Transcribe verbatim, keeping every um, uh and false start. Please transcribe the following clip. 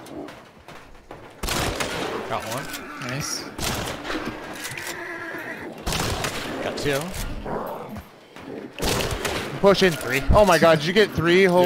Got one. Nice. Got two. Push in three. Oh my god, did you get three? Holy